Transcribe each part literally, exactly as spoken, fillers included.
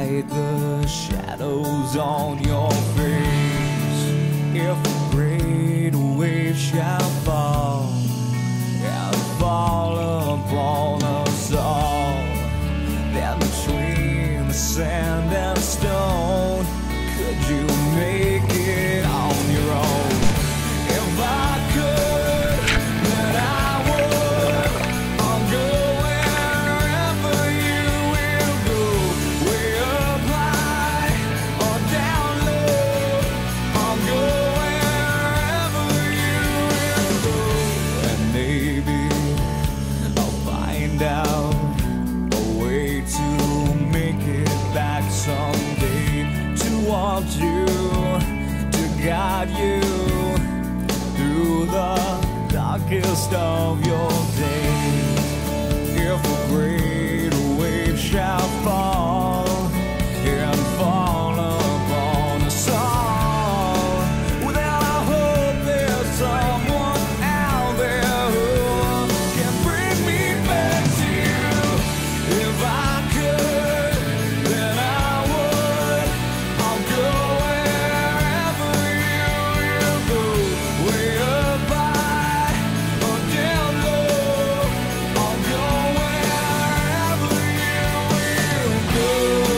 fight the shadows on your face. If a great wave shall fall and fall upon us all, then between the sand and stone, could you make it on your own? If I could, then I would. I'll go wherever you will go, way up high or down low. I'll go wherever you will go, and maybe I'll find out a way to make it back someday, to want you, to guide you through the darkest of your days. If a great wave shall fall and fall upon us all, well, I hope there's someone out there who can bring me back to you. If I could, then I would. I'll go wherever you will go, way up high or down low. I'll go wherever you will go.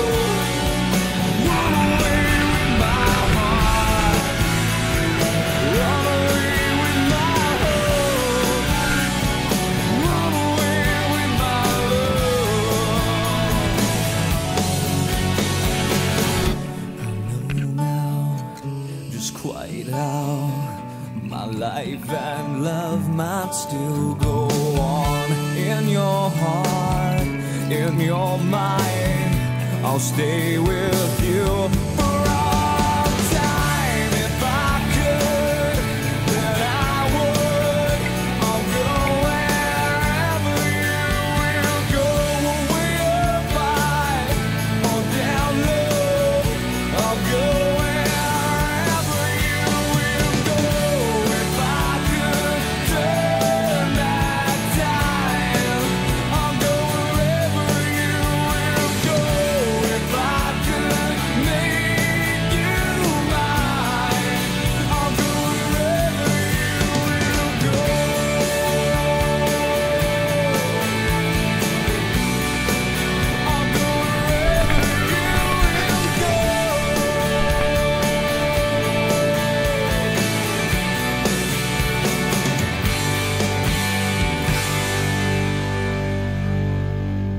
Run away with my heart, run away with my hope, run away with my love. I know now just quite how my life and love might still go on. In your heart, in your mind, I'll stay with you